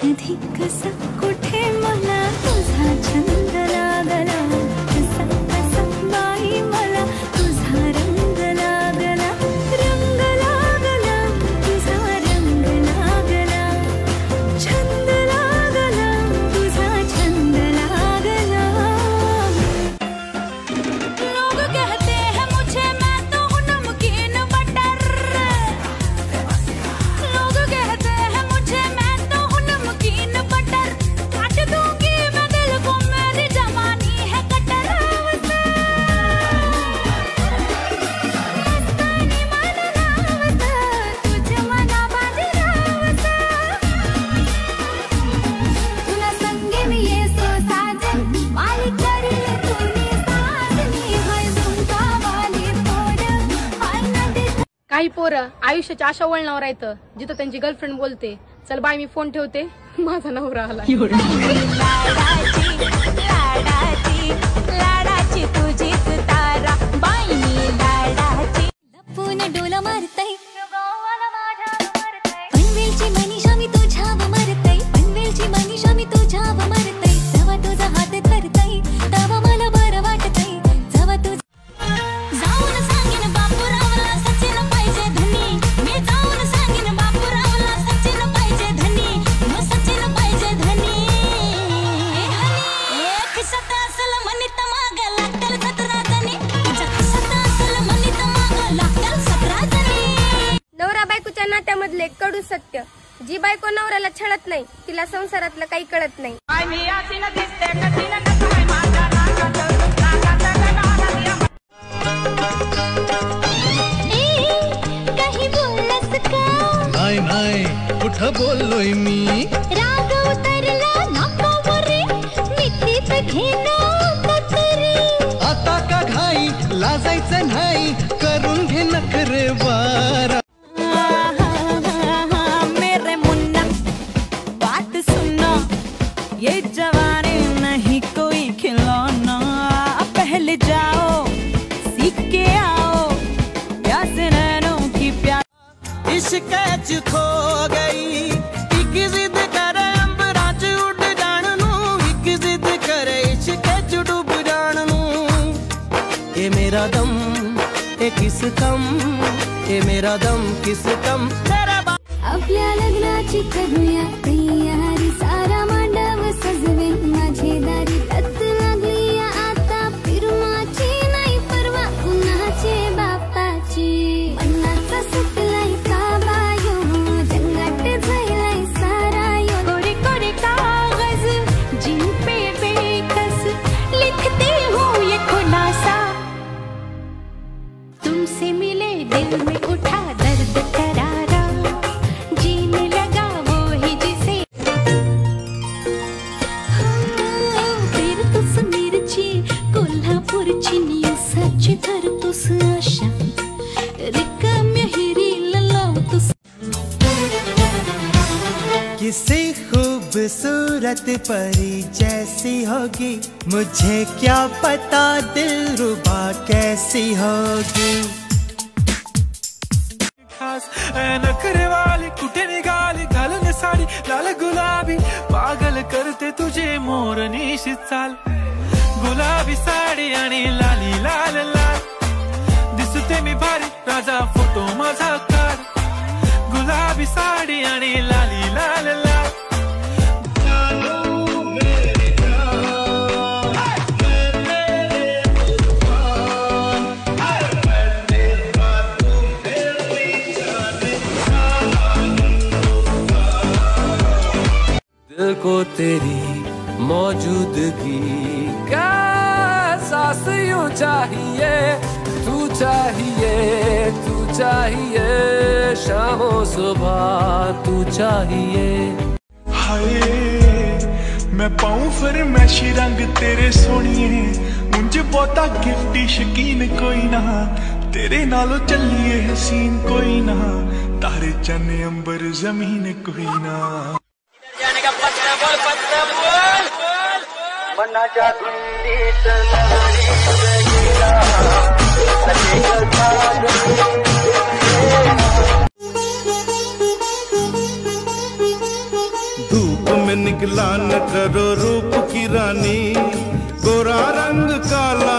कधी कसा कुठे मला तुझा छंद लागला, कसा कसा बाई मला तुझा रंग लागला, रंग लागला तुझा रंग लागला, छंद लागला तुझा छंद लागला। लोग कहते हैं मुझे मैं तो हूँ नमकीन बटर, लोग कहते हैं मुझे मैं तो हूँ नमकीन बटर, काट दूंगी मैं दिल को मेरी जवानी है कटर। मस्तानी मन रावत तुझ मना बाज रावत, तुला संगे मी ये सो साजन वाली करी तूने साजनी हाय झुमका वाली पोर हाय नदी। काही पोरं आयुष्याच्या अशा वळणावर आहेत जिथं त्यांची गर्लफ्रेंड बोलते चल बाय मी फोन ठेवते माझा नवरा आला। लाडाची तुझीच तारा बाई मी लाडाची, लपून डोला मारतय पनवेलची मनीषा मी तुझ्यावर मरतय, पनवेलची मनीषा मी तुझ्यावर मरतय, जेव्हा तुझा हात धरतय तेव्हा मला बरं वाटतय, जेव्हा तुझ जाऊन सांगेन बापूरावला सचिन पाहिजे धनी, मी जाऊन सांगेन बापूरावला सचिन पाहिजे धनी, मग सचिन पाहिजे धनी। एक शत असल म्हणीत माग लागतील 17 जणी, शत असल म्हणीत माग लागतील 17 जणी। नवरा बायकोच्या नात्यामधले कडू सत्य, जी बायको नवऱ्याला छळत नाही तिला संसारातलं काही कळत नाही। काही बोललास का? नाही नाही कुठं बोललोय मी, राग उतरला नाकावर मिठीत घेणं कतरी, आता का घाई लाजायचं नाही करून घे नखरे बारा। मेरे मुन्ना बात सुनो, ये जवानी नहीं कोई खिलौना, पहले जाओ सीख के आओ प्यास नैनों की प्यास। इश्क च खो गई एक जिद करे अंबरां च उड़ जाण नूं, एक जिद करे इश्क च डूब जाण नूं। ये मेरा दम ये किस कम, ये मेरा दम किस कम तेरा आपल्या लग्नाची करूया तयारी, सारा मांडव सजवे माझे दारी, लत लागली आता फिरवाची नाही परवा कुणाचे बापाची, मनाचा सुटलाय काबायो जंगाट झालाय सारा यो, कोरे कोरे कागज जिन पे बेकस लिखती हूँ ये खुलासा, तुमसे मिले दिल में उठा दर्द करारा, जीने लगा वो ही जिसे फिरतोस मिरची कोल्हापूरची न्यूसाची धरतोस आशा, रिकाम्या हिरीला लावतोस। किसी खूबसूरत परी जैसी होगी, मुझे क्या पता दिलरुबा कैसी होगी। नखरे वाली कुठे निघाली घालून साडी लाल गुलाबी, पागल करते तुझे मोरनीशी चाल, गुलाबी साडी आणि लाली लाल लाल, दिसते मी भारी राजा फोटो माझा काढ, गुलाबी साडी आणि लाली लाल लाल। दिल को तेरी मौजूदगी का एहसास यूं चाहिए, तू चाहिए तू चाहिए, शामों सुबह तू चाहिए। हाय मैं पाऊं फरमैशी रंग तेरे सोनिए, मुझ बहुता गिफ्टी शकीन कोई ना, तेरे नालों चलिए हसीन कोई ना, तारे चने अंबर जमीन कोई ना। मनाच्या धुंदीत लहरी गेला, धूप में निकला न करो रूप की रानी, गोरा रंग काला